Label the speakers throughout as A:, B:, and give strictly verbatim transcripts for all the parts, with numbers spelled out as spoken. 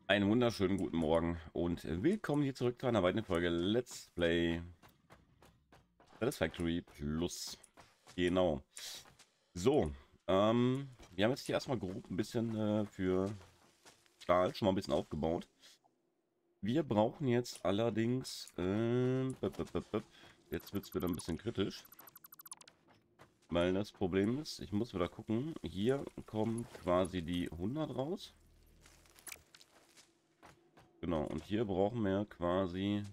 A: Einen wunderschönen guten Morgen und willkommen hier zurück zu einer weiteren Folge Let's Play Satisfactory Plus. Genau. So, ähm, wir haben jetzt hier erstmal grob ein bisschen äh, für Stahl schon mal ein bisschen aufgebaut. Wir brauchen jetzt allerdings, äh, bup, bup, bup, bup. Jetzt wird es wieder ein bisschen kritisch, weil das Problem ist, ich muss wieder gucken, hier kommen quasi die hundert raus. Genau, und hier brauchen wir quasi,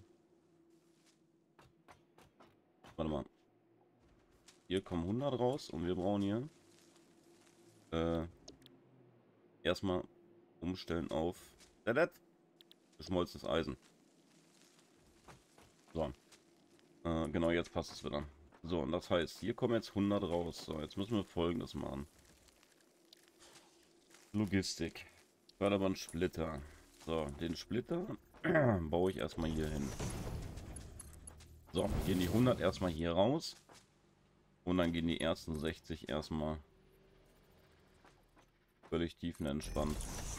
A: warte mal. Hier kommen hundert raus und wir brauchen hier äh, erstmal umstellen auf Dadat, geschmolzenes Eisen. So, äh, genau, jetzt passt es wieder. So, und das heißt, hier kommen jetzt hundert raus. So, jetzt müssen wir Folgendes machen. Logistik. Förderband Splitter. So, den Splitter baue ich erstmal hier hin. So, gehen die hundert erstmal hier raus. Und dann gehen die ersten sechzig erstmal völlig tiefenentspannt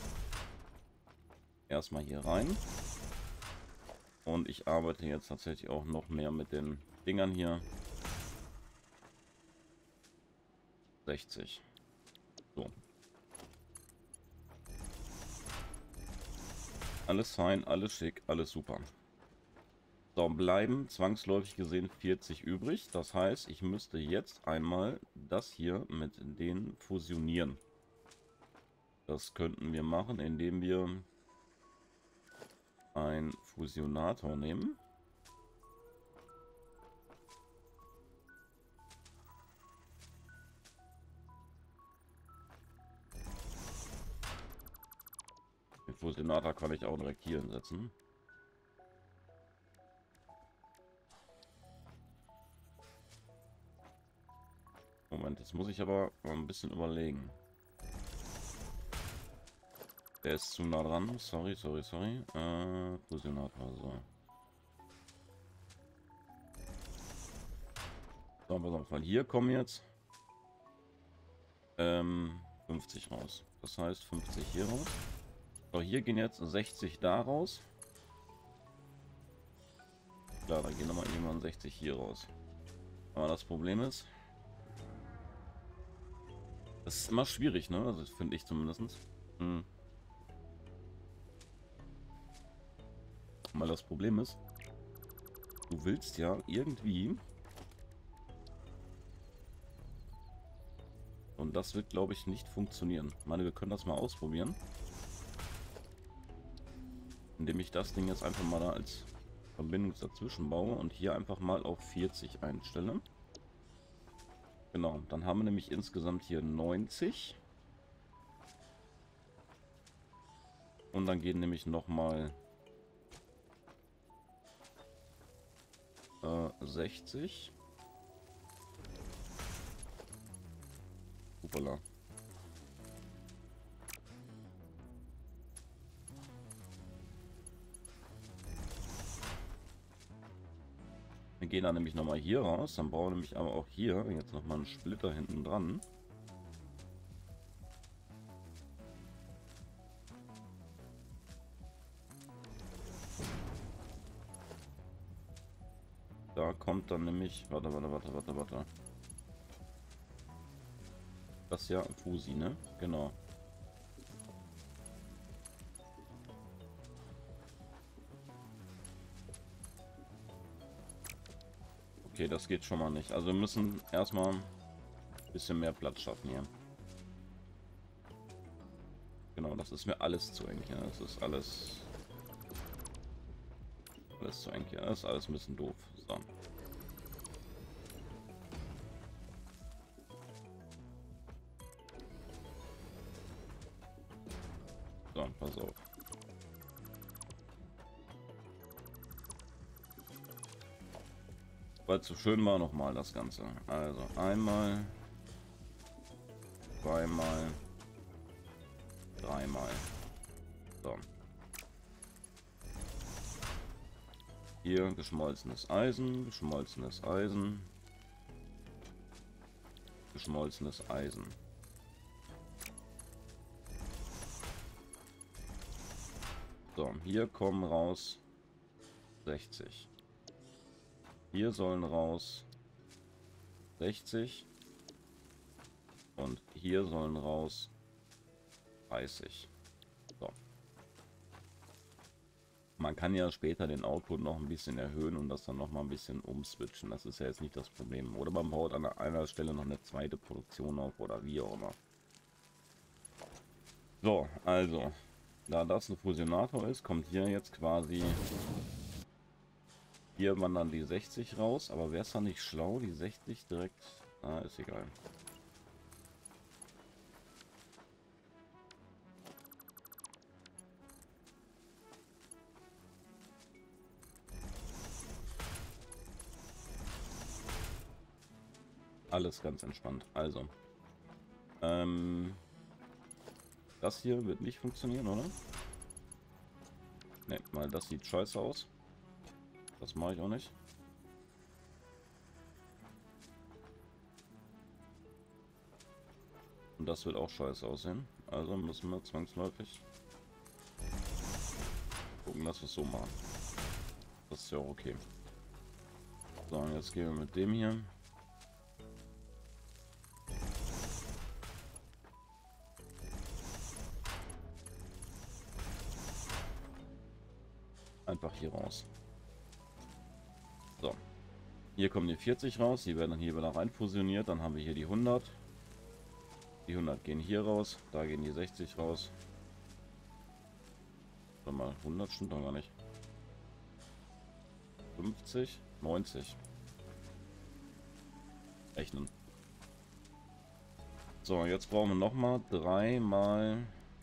A: erstmal hier rein. Und ich arbeite jetzt tatsächlich auch noch mehr mit den Dingern hier. sechzig. So. Alles fein, alles schick, alles super. So, bleiben zwangsläufig gesehen vierzig übrig. Das heißt, ich müsste jetzt einmal das hier mit denen fusionieren. Das könnten wir machen, indem wir einen Fusionator nehmen. Den Fusionator kann ich auch direkt hier hinsetzen. Moment, jetzt muss ich aber mal ein bisschen überlegen. Der ist zu nah dran. Sorry, sorry, sorry. Äh, Fusionator, so. So, pass auf, weil hier kommen jetzt ähm, fünfzig raus. Das heißt fünfzig hier raus. So, hier gehen jetzt sechzig da raus. Klar, da gehen nochmal irgendwann sechzig hier raus. Aber das Problem ist, das ist immer schwierig, ne? Also finde ich zumindest. Hm. Weil das Problem ist, du willst ja irgendwie, und das wird, glaube ich, nicht funktionieren. Ich meine, wir können das mal ausprobieren. Indem ich das Ding jetzt einfach mal da als Verbindung dazwischen baue und hier einfach mal auf vierzig einstelle. Genau, dann haben wir nämlich insgesamt hier neunzig. Und dann gehen nämlich nochmal äh, sechzig. Hoppala. Wir gehen dann nämlich nochmal hier raus. Dann brauchen wir nämlich aber auch hier jetzt nochmal einen Splitter hinten dran. Da kommt dann nämlich, warte, warte, warte, warte, warte. Das ist ja Fusi, ne? Genau. Okay, das geht schon mal nicht. Also wir müssen erstmal ein bisschen mehr Platz schaffen hier. Genau, das ist mir alles zu eng hier. Das ist alles... Alles zu eng hier. Das ist alles ein bisschen doof. So. So, pass auf. Weil es so schön war, nochmal das Ganze. Also einmal, zweimal, dreimal. So. Hier geschmolzenes Eisen, geschmolzenes Eisen, geschmolzenes Eisen. So, hier kommen raus sechzig. Hier sollen raus sechzig. Und hier sollen raus dreißig. So. Man kann ja später den Output noch ein bisschen erhöhen und das dann noch mal ein bisschen umswitchen. Das ist ja jetzt nicht das Problem. Oder man baut an einer Stelle noch eine zweite Produktion auf oder wie auch immer. So, also, da das ein Fusionator ist, kommt hier jetzt quasi... Hier wandern die sechzig raus, aber wäre es dann nicht schlau, die sechzig direkt... Ah, ist egal. Alles ganz entspannt. Also, ähm, das hier wird nicht funktionieren, oder? Ne, weil das sieht scheiße aus. Das mache ich auch nicht. Und das wird auch scheiße aussehen. Also müssen wir zwangsläufig gucken, dass wir es so machen. Das ist ja auch okay. So, und jetzt gehen wir mit dem hier. Einfach hier raus. So. Hier kommen die vierzig raus. Die werden dann hier wieder rein fusioniert. Dann haben wir hier die hundert. Die hundert gehen hier raus. Da gehen die sechzig raus. Warte mal, hundert stimmt doch gar nicht. fünfzig, neunzig. Rechnen. So, jetzt brauchen wir noch mal dreimal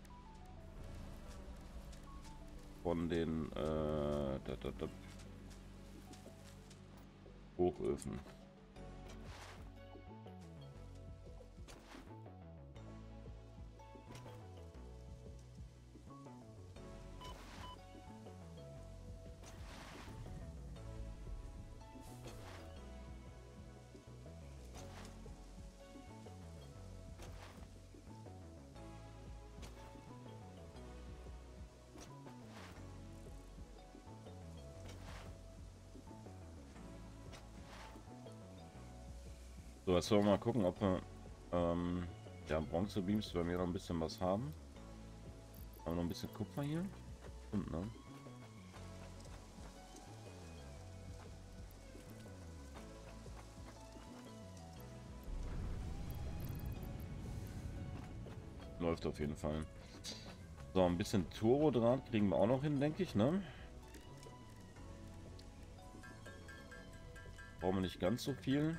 A: von den äh, da, da, da, Hochöfen. So, jetzt wollen wir mal gucken, ob wir ähm, ja, Bronzebeams, wenn wir noch ein bisschen was haben. Haben wir noch ein bisschen Kupfer hier? Und, ne? Läuft auf jeden Fall. So, ein bisschen Turbodraht kriegen wir auch noch hin, denke ich, ne? Brauchen wir nicht ganz so viel.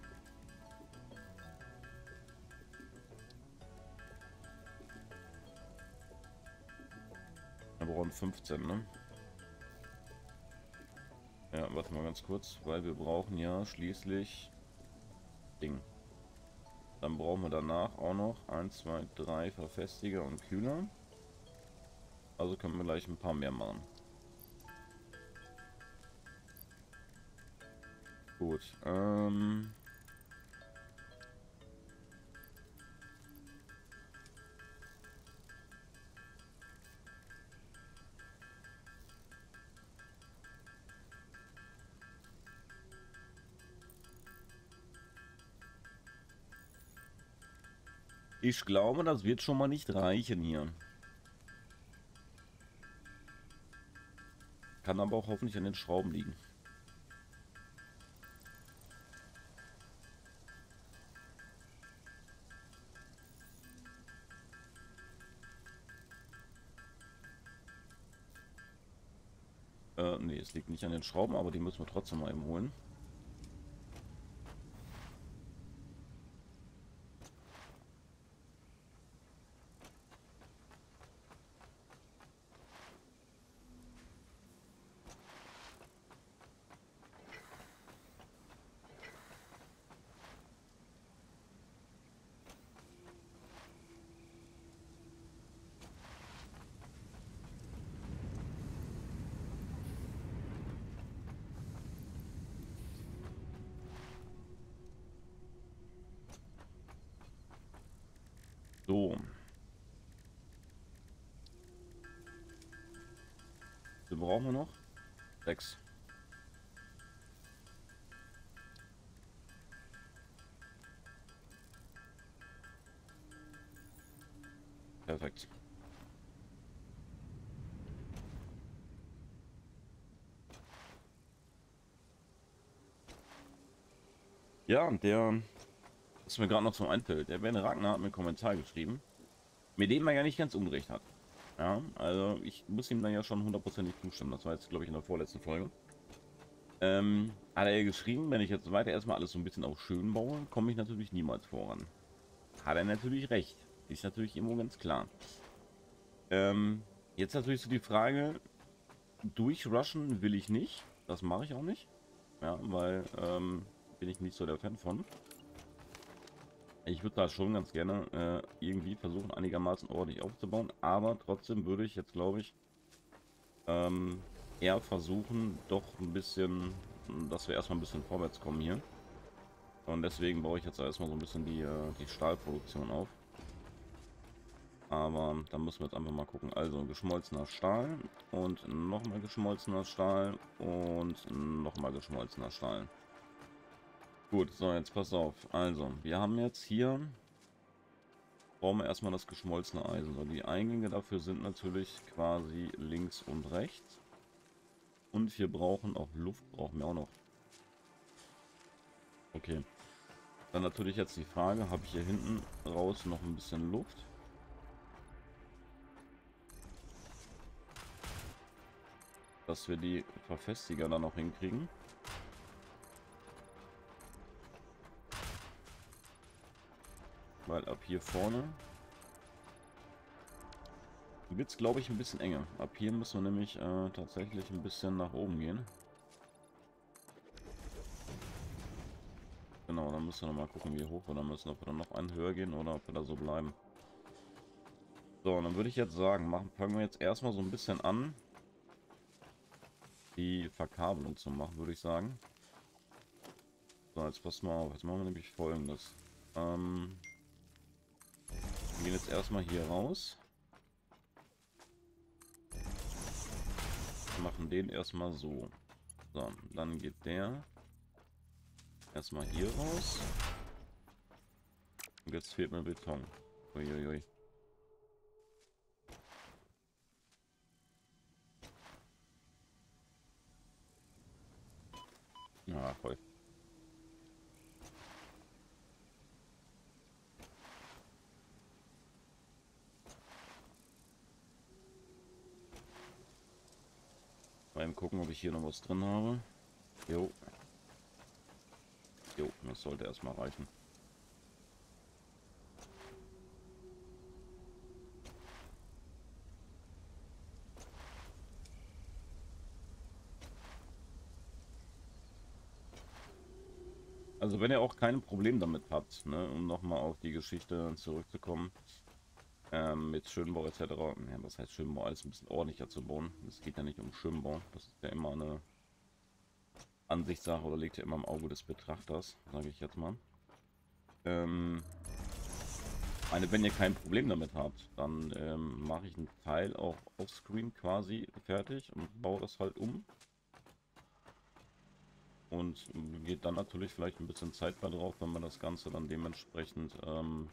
A: Wir brauchen fünfzehn, ne? Ja, warte mal ganz kurz, weil wir brauchen ja schließlich Ding. Dann brauchen wir danach auch noch eins, zwei, drei Verfestiger und Kühler. Also können wir gleich ein paar mehr machen. Gut, ähm... Ich glaube, das wird schon mal nicht reichen hier. Kann aber auch hoffentlich an den Schrauben liegen. Äh, nee, es liegt nicht an den Schrauben, aber die müssen wir trotzdem mal eben holen. viel brauchen wir noch? Sechs. Perfekt. Ja, der, was mir gerade noch so einfällt, der Ben Ragnar hat mir einen Kommentar geschrieben, mit dem er ja nicht ganz unrecht hat. Ja, also ich muss ihm dann ja schon hundertprozentig zustimmen. Das war jetzt, glaube ich, in der vorletzten Folge. Ähm, hat er ja geschrieben, wenn ich jetzt weiter erstmal alles so ein bisschen auf schön baue, komme ich natürlich niemals voran. Hat er natürlich recht. Ist natürlich irgendwo ganz klar. Ähm, jetzt natürlich so die Frage, durchrushen will ich nicht. Das mache ich auch nicht. Ja, weil ähm, bin ich nicht so der Fan von. Ich würde da schon ganz gerne äh, irgendwie versuchen, einigermaßen ordentlich aufzubauen. Aber trotzdem würde ich jetzt, glaube ich, ähm, eher versuchen, doch ein bisschen, dass wir erstmal ein bisschen vorwärts kommen hier. Und deswegen baue ich jetzt erstmal so ein bisschen die, äh, die Stahlproduktion auf. Aber da müssen wir jetzt einfach mal gucken. Also geschmolzener Stahl und nochmal geschmolzener Stahl und nochmal geschmolzener Stahl. Gut, so jetzt pass auf. Also wir haben jetzt hier, brauchen wir erstmal das geschmolzene Eisen. So, die Eingänge dafür sind natürlich quasi links und rechts. Und wir brauchen auch Luft, brauchen wir auch noch. Okay. Dann natürlich jetzt die Frage, habe ich hier hinten raus noch ein bisschen Luft? Dass wir die Verfestiger dann noch hinkriegen. Weil ab hier vorne wird es, glaube ich, ein bisschen enger. Ab hier müssen wir nämlich äh, tatsächlich ein bisschen nach oben gehen. Genau, dann müssen wir noch mal gucken, wie hoch wir da müssen. Ob wir dann noch einen höher gehen oder ob wir da so bleiben. So, dann würde ich jetzt sagen, machen, fangen wir jetzt erstmal so ein bisschen an, die Verkabelung zu machen, würde ich sagen. So, jetzt passt mal auf. Jetzt machen wir nämlich Folgendes. Ähm, wir gehen jetzt erstmal hier raus. Machen den erstmal so. So, dann geht der erstmal hier raus. Und jetzt fehlt mir Beton. Uiuiui. Ja, voll. Mal eben gucken, ob ich hier noch was drin habe. Jo. Jo, das sollte erstmal reichen. Also wenn ihr auch kein Problem damit habt, ne, um nochmal auf die Geschichte zurückzukommen, ähm, mit Schönbau et cetera. Ja, das heißt Schönbau, alles ein bisschen ordentlicher zu bauen. Es geht ja nicht um Schönbau, das ist ja immer eine Ansichtssache oder liegt ja immer im Auge des Betrachters, sage ich jetzt mal. Ähm, eine, wenn ihr kein Problem damit habt, dann ähm, mache ich einen Teil auch offscreen quasi fertig und baue das halt um. Und geht dann natürlich vielleicht ein bisschen Zeit bei drauf, wenn man das Ganze dann dementsprechend ähm,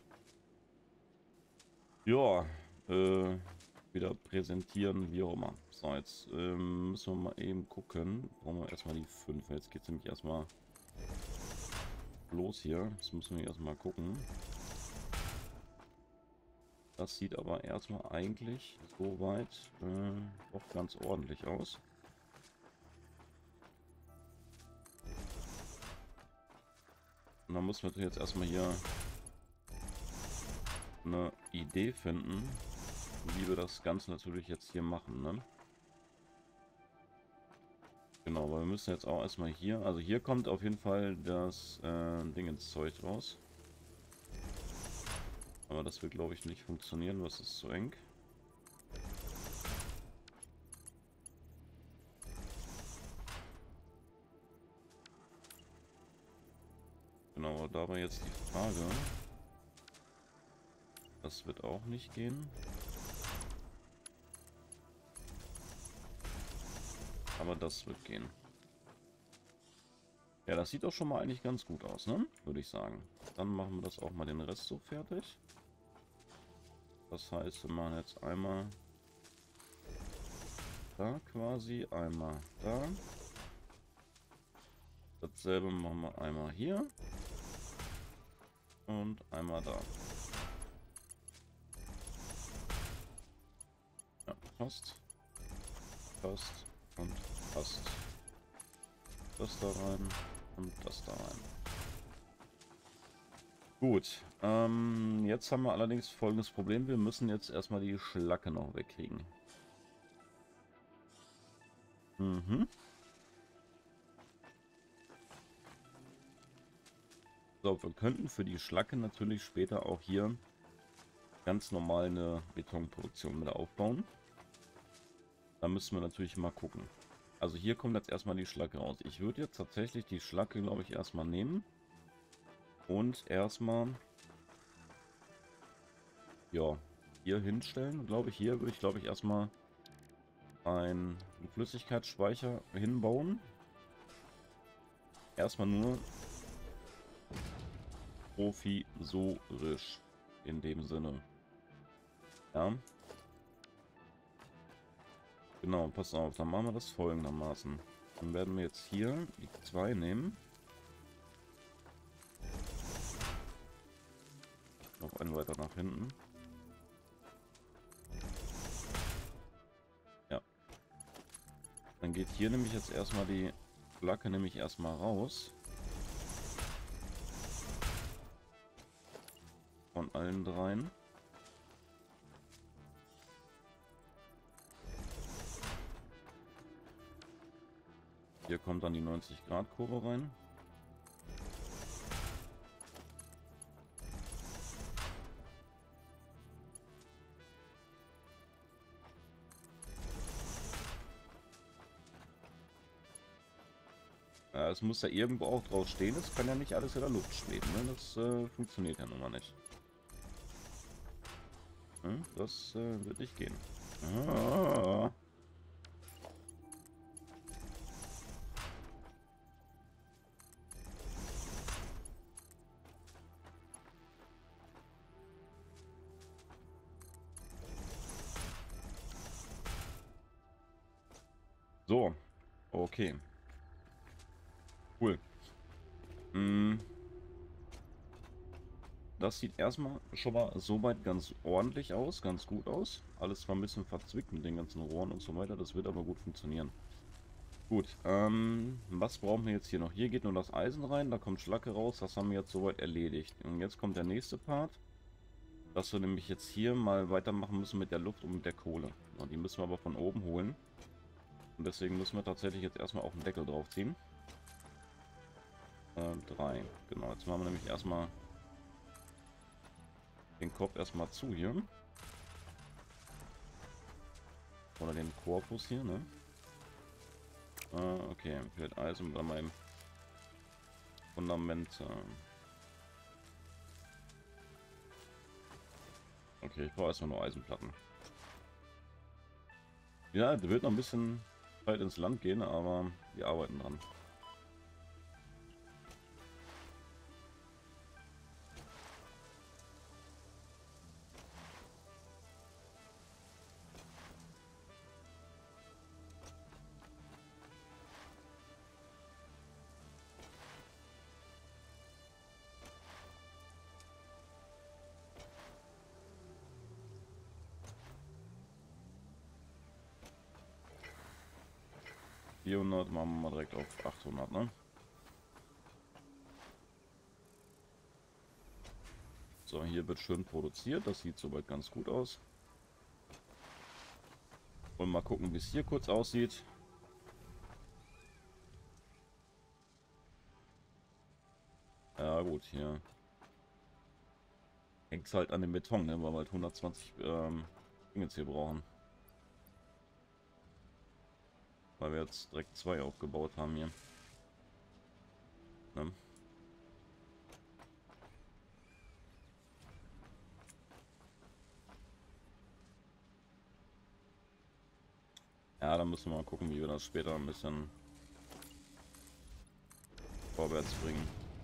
A: ja, äh, wieder präsentieren, wie auch immer. So, jetzt ähm, müssen wir mal eben gucken. Brauchen wir erstmal die fünf. Jetzt geht es nämlich erstmal los hier. Jetzt müssen wir erstmal gucken. Das sieht aber erstmal eigentlich soweit äh, doch ganz ordentlich aus. Und dann müssen wir jetzt erstmal hier eine Idee finden, wie wir das Ganze natürlich jetzt hier machen, ne? Genau, aber wir müssen jetzt auch erstmal hier, also hier kommt auf jeden Fall das äh, Ding ins Zeug raus. Aber das wird, glaube ich, nicht funktionieren, was ist zu eng. Genau, aber da war jetzt die Frage. Das wird auch nicht gehen. aber das wird gehen. Ja, das sieht doch schon mal eigentlich ganz gut aus, ne? Würde ich sagen. Dann machen wir das auch mal den Rest so fertig. Das heißt, wir machen jetzt einmal da quasi, einmal da. Dasselbe machen wir einmal hier. Und einmal da. Ja, passt. Passt. Und passt. Das da rein. Und das da rein. Gut. Ähm, jetzt haben wir allerdings folgendes Problem. Wir müssen jetzt erstmal die Schlacke noch wegkriegen. Mhm. So, wir könnten für die Schlacke natürlich später auch hier ganz normal eine Betonproduktion mit aufbauen. Da müssen wir natürlich mal gucken. Also hier kommt jetzt erstmal die Schlacke raus. Ich würde jetzt tatsächlich die Schlacke, glaube ich, erstmal nehmen. Und erstmal, ja, hier hinstellen. Glaube ich, hier würde ich, glaube ich, erstmal einen Flüssigkeitsspeicher hinbauen. Erstmal nur provisorisch in dem Sinne. Ja. Genau, pass auf, dann machen wir das folgendermaßen. Dann werden wir jetzt hier die zwei nehmen. Noch einen weiter nach hinten. Ja. Dann geht hier nämlich jetzt erstmal die Flagge nämlich erstmal raus. Von allen dreien. Hier kommt dann die neunzig Grad Kurve rein. Ja, es muss ja irgendwo auch draus stehen. Es kann ja nicht alles in der Luft schweben. Ne? Das äh, funktioniert ja nun mal nicht. Hm, das äh, wird nicht gehen. Ah. So, okay. Cool. Hm. Das sieht erstmal schon mal soweit ganz ordentlich aus, ganz gut aus. Alles zwar ein bisschen verzwickt mit den ganzen Rohren und so weiter, das wird aber gut funktionieren. Gut, ähm, was brauchen wir jetzt hier noch? Hier geht nur das Eisen rein, da kommt Schlacke raus, das haben wir jetzt soweit erledigt. Und jetzt kommt der nächste Part, dass wir nämlich jetzt hier mal weitermachen müssen mit der Luft und mit der Kohle. Und die müssen wir aber von oben holen. Und deswegen müssen wir tatsächlich jetzt erstmal auf den Deckel draufziehen. Äh, drei. Genau, jetzt machen wir nämlich erstmal den Kopf erstmal zu hier. Oder den Korpus hier, ne? Äh, okay, fehlt Eisen bei meinem Fundament. Äh. Okay, ich brauche erstmal nur Eisenplatten. Ja, da wird noch ein bisschen Zeit ins Land gehen, aber wir arbeiten dran. vierhundert machen wir mal direkt auf achthundert, ne? So, hier wird schön produziert. Das sieht soweit ganz gut aus. Und mal gucken, wie es hier kurz aussieht. Ja gut, hier hängt es halt an dem Beton, ne? Weil wir halt hundertzwanzig ähm, Dinge hier brauchen. Weil wir jetzt direkt zwei aufgebaut haben hier. Ne? Ja, dann müssen wir mal gucken, wie wir das später ein bisschen vorwärts bringen.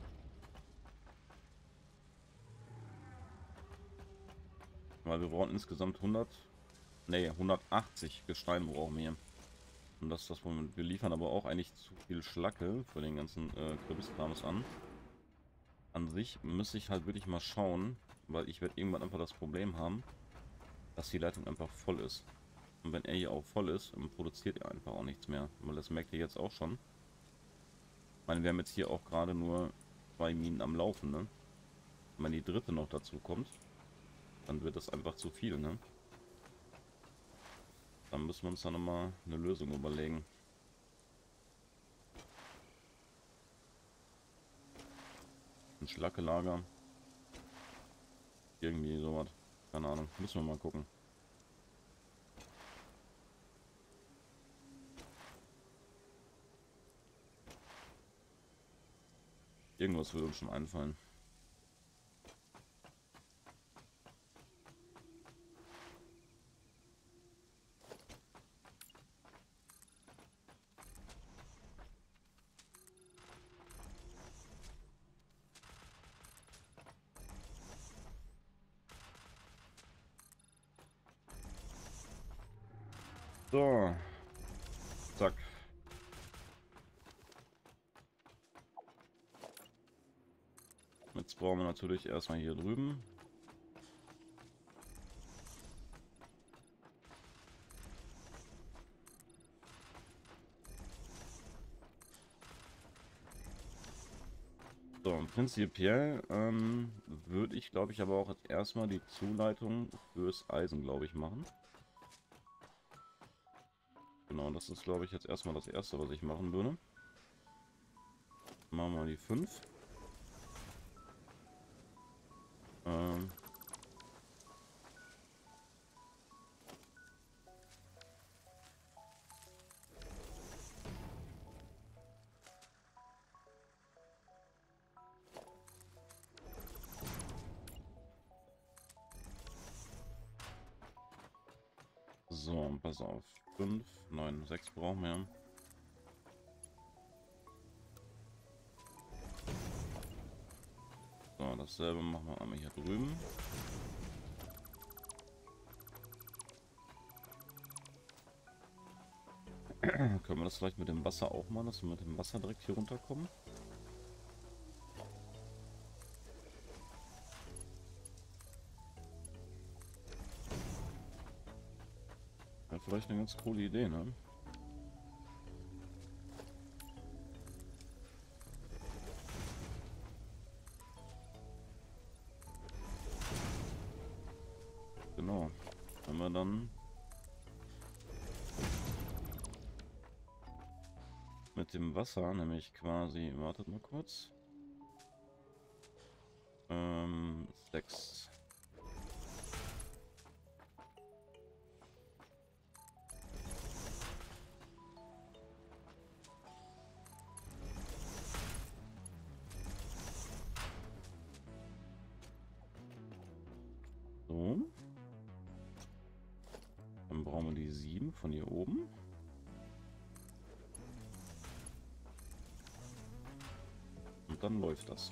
A: Weil wir brauchen insgesamt hundert, nee, hundertachtzig Gestein brauchen wir. Und das ist das Problem. Wir liefern aber auch eigentlich zu viel Schlacke für den ganzen äh, Kürbiskrams an. An sich müsste ich halt wirklich mal schauen, weil ich werde irgendwann einfach das Problem haben, dass die Leitung einfach voll ist. Und wenn er hier auch voll ist, dann produziert er einfach auch nichts mehr. Weil das merkt ihr jetzt auch schon. Ich meine, wir haben jetzt hier auch gerade nur zwei Minen am Laufen, ne? Wenn die dritte noch dazu kommt, dann wird das einfach zu viel, ne? Dann müssen wir uns dann nochmal eine Lösung überlegen. Ein Schlackelager. Irgendwie sowas. Keine Ahnung. Müssen wir mal gucken. Irgendwas würde uns schon einfallen. So. Zack. Jetzt brauchen wir natürlich erstmal hier drüben. So, prinzipiell ähm, würde ich, glaube ich, aber auch jetzt erstmal die Zuleitung fürs Eisen, glaube ich, machen. Genau, das ist, glaube ich, jetzt erstmal das Erste, was ich machen würde. Machen wir mal die fünf. Ähm so, pass auf. fünf, neun, sechs brauchen wir. So, dasselbe machen wir einmal hier drüben. Können wir das vielleicht mit dem Wasser auch machen, dass wir mit dem Wasser direkt hier runterkommen? Ja, vielleicht eine ganz coole Idee, ne? Genau. Wenn wir dann mit dem Wasser, nämlich quasi, wartet mal kurz. Ähm, sechs. So. Dann brauchen wir die sieben von hier oben. Und dann läuft das.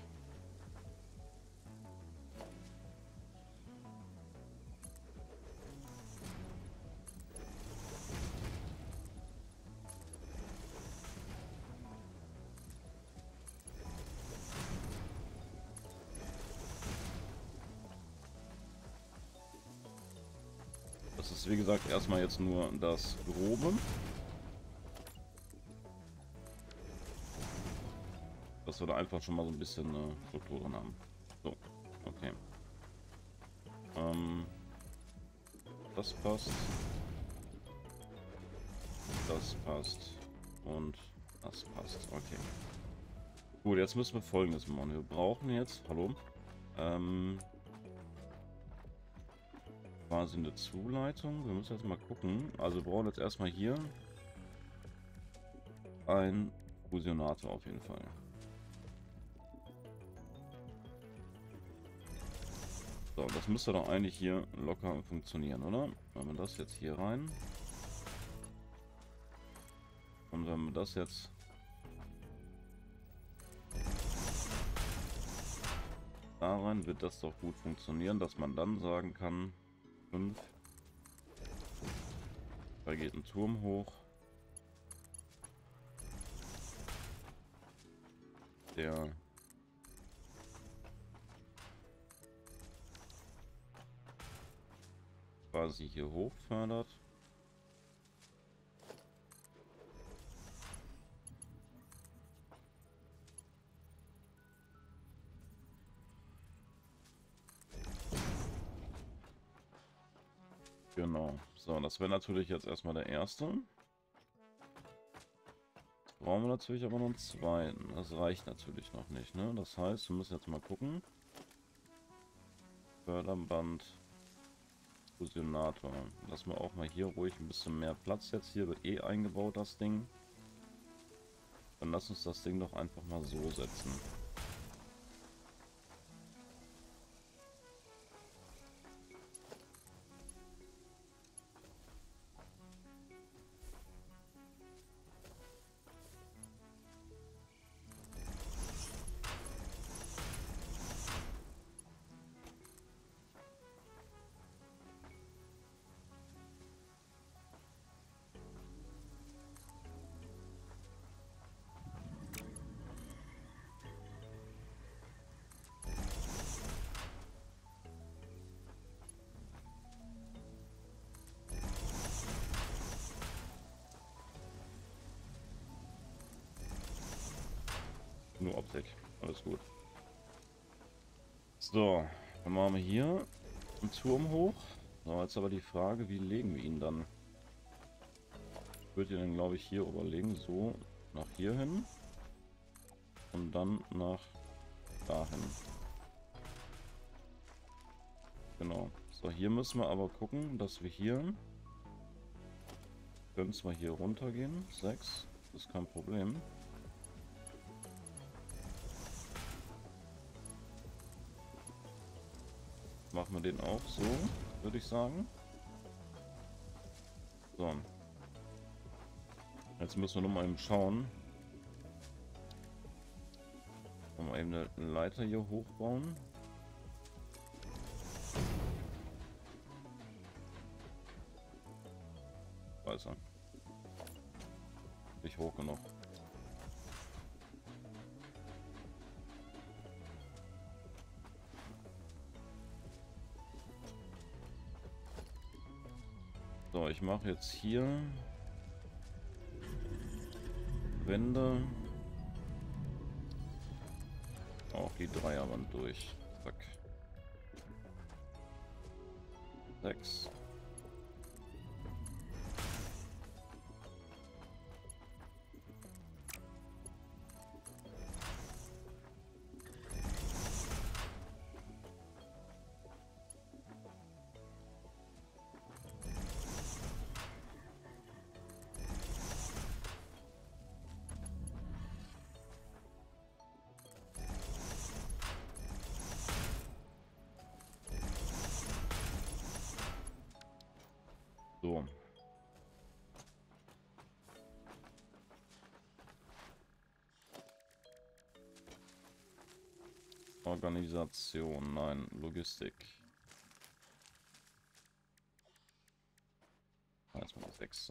A: Das ist wie gesagt erstmal jetzt nur das Grobe. Dass wir da einfach schon mal so ein bisschen äh, Struktur drin haben. So, okay. Ähm, das passt. Das passt. Und das passt. Okay. Gut, jetzt müssen wir Folgendes machen. Wir brauchen jetzt, hallo, ähm, quasi eine Zuleitung. Wir müssen jetzt mal gucken. Also wir brauchen jetzt erstmal hier ein Fusionator auf jeden Fall. So, das müsste doch eigentlich hier locker funktionieren, oder? Wenn wir das jetzt hier rein. Und wenn wir das jetzt da rein, wird das doch gut funktionieren, dass man dann sagen kann, fünf, da geht ein Turm hoch, der quasi hier hoch fördert. Genau. So, das wäre natürlich jetzt erstmal der erste. Jetzt brauchen wir natürlich aber noch einen zweiten. Das reicht natürlich noch nicht, ne? Das heißt, wir müssen jetzt mal gucken. Förderband, Fusionator. Lassen wir auch mal hier ruhig ein bisschen mehr Platz jetzt. Hier wird eh eingebaut, das Ding. Dann lass uns das Ding doch einfach mal so setzen. Nur Optik. Alles gut. So, dann machen wir hier einen Turm hoch. So, jetzt aber die Frage, wie legen wir ihn dann? Ich würde ihn dann, glaube ich, hier überlegen. So, nach hier hin. Und dann nach dahin. Genau. So, hier müssen wir aber gucken, dass wir hier... Können zwar hier runtergehen. sechs. Das ist kein Problem. Machen wir den auch so, würde ich sagen. So. Jetzt müssen wir noch mal eben schauen. Mal eben eine Leiter hier hochbauen. Weiß er. Nicht hoch genug. So, ich mache jetzt hier Wände, auch die Dreierwand durch. Zack. sechs. So. Organisation, nein, Logistik. Erstmal sechs.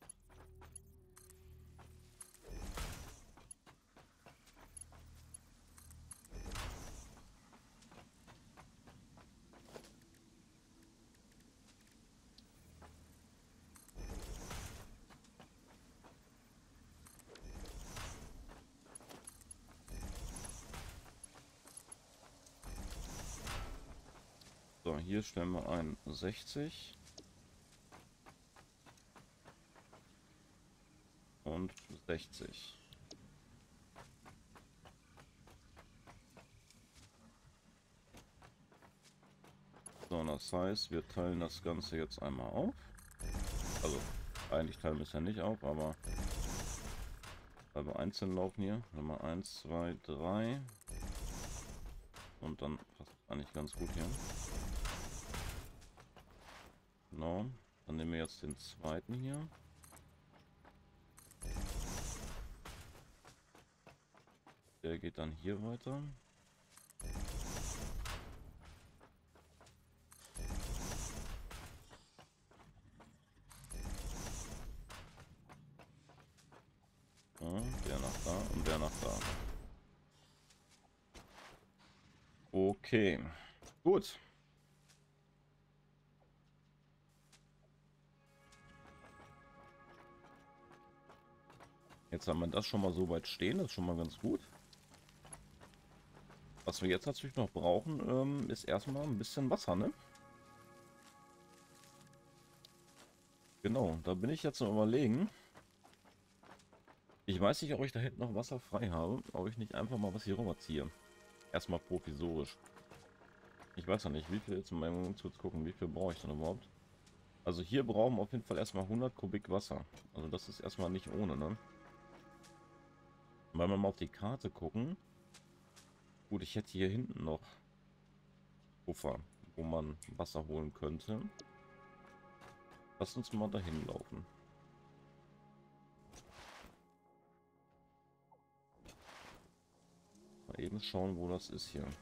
A: So, hier stellen wir ein sechzig und sechzig. So, das heißt, wir teilen das Ganze jetzt einmal auf. Also, eigentlich teilen wir es ja nicht auf, aber weil wir einzeln laufen hier. Nummer eins, zwei, drei. Und dann passt eigentlich ganz gut hier. Genau. Dann nehmen wir jetzt den zweiten hier. Der geht dann hier weiter. Ja, der nach da und der nach da. Okay, gut. Jetzt haben wir das schon mal so weit stehen, das ist schon mal ganz gut. Was wir jetzt natürlich noch brauchen, ähm, ist erstmal ein bisschen Wasser, ne? Genau, da bin ich jetzt am Überlegen. Ich weiß nicht, ob ich da hinten noch Wasser frei habe, ob ich nicht einfach mal was hier rüberziehe. Erstmal provisorisch. Ich weiß noch nicht, wie viel, jetzt in meinem zu gucken, wie viel brauche ich denn überhaupt? Also hier brauchen wir auf jeden Fall erstmal hundert Kubik Wasser. Also das ist erstmal nicht ohne, ne? Wenn wir mal auf die Karte gucken. Gut, ich hätte hier hinten noch Puffer, wo man Wasser holen könnte. Lass uns mal dahin laufen. Mal eben schauen, wo das ist hier.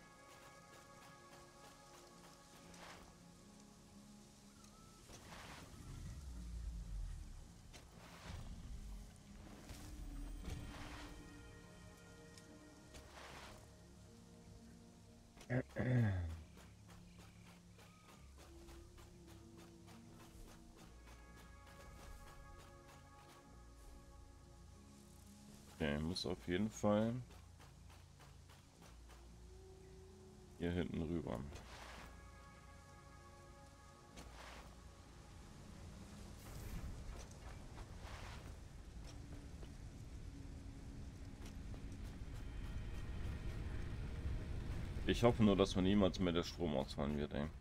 A: Okay, muss auf jeden Fall hier hinten rüber. Ich hoffe nur, dass mir niemals mehr der Strom ausfallen wird, ey.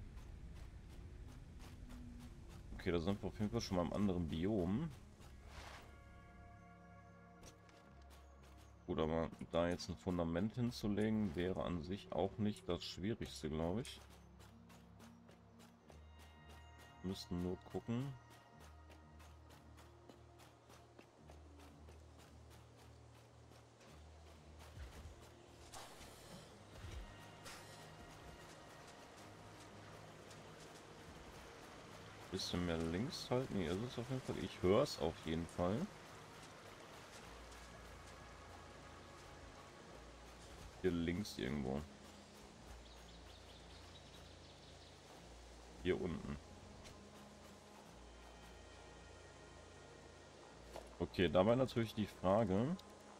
A: Okay, da sind wir auf jeden Fall schon mal im anderen Biom. Gut, aber da jetzt ein Fundament hinzulegen, wäre an sich auch nicht das Schwierigste, glaube ich. Wir müssten nur gucken. Bisschen mehr links halten. Hier ist es auf jeden Fall. Ich höre es auf jeden Fall. Hier links irgendwo. Hier unten. Okay, dabei natürlich die Frage.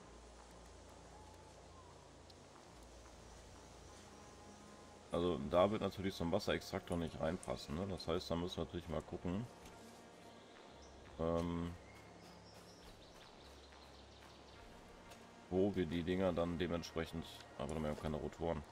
A: Also da wird natürlich so ein Wasserextraktor nicht reinpassen, ne? Das heißt, da müssen wir natürlich mal gucken. Ähm, wo wir die Dinger dann dementsprechend, aber wir haben keine Rotoren.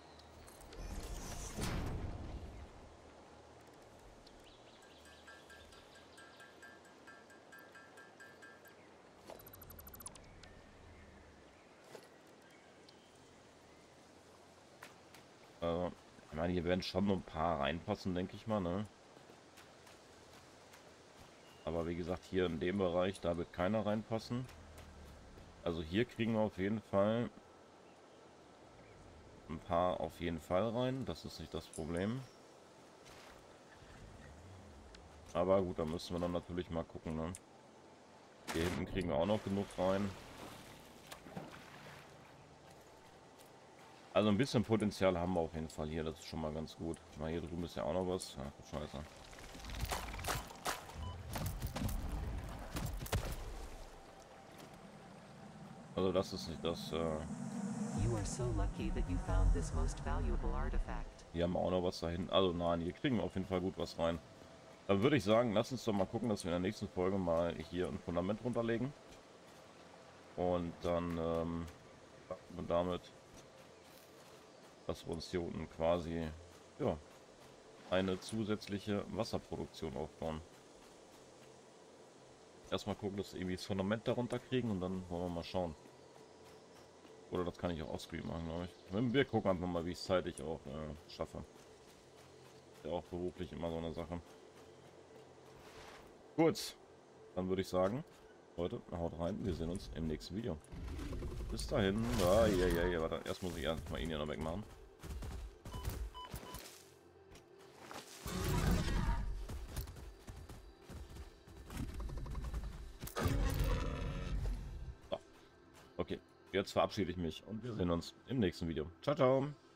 A: Äh, ich meine, hier werden schon nur ein paar reinpassen, denke ich mal, ne? Aber wie gesagt, hier in dem Bereich, da wird keiner reinpassen. Also hier kriegen wir auf jeden Fall ein paar auf jeden Fall rein. Das ist nicht das Problem. Aber gut, da müssen wir dann natürlich mal gucken, ne? Hier hinten kriegen wir auch noch genug rein. Also ein bisschen Potenzial haben wir auf jeden Fall hier. Das ist schon mal ganz gut. Mal hier drüben ist ja auch noch was. Ach, scheiße. Also das ist nicht das. Äh
B: You are so lucky that you found this most valuable artifact.
A: hier haben wir auch noch was dahin. Also nein, hier kriegen wir auf jeden Fall gut was rein. Dann würde ich sagen, lass uns doch mal gucken, dass wir in der nächsten Folge mal hier ein Fundament runterlegen. Und dann ähm, und damit, dass wir uns hier unten quasi ja, eine zusätzliche Wasserproduktion aufbauen. Erstmal gucken, dass wir irgendwie das Fundament darunter kriegen und dann wollen wir mal schauen. Oder das kann ich auch offscreen machen, glaube ich. Wir gucken einfach mal, wie ich es zeitlich auch äh, schaffe. Ist ja auch beruflich immer so eine Sache. Gut, dann würde ich sagen, Leute, haut rein. Wir sehen uns im nächsten Video. bis dahin. Ah, ja, ja, ja, warte. Erst muss ich erstmal ihn hier noch wegmachen. So. Okay, jetzt verabschiede ich mich und wir sehen uns im nächsten Video. Ciao, ciao.